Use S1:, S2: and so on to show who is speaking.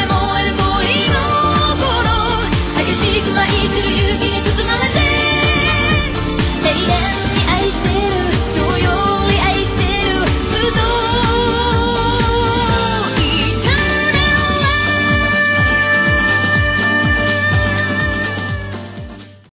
S1: 燃える恋の心激しく舞い散る勇気に包まれて永遠